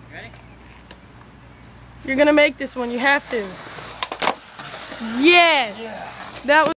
Ready? You're gonna make this one. You have to. Yes. Yeah. That was.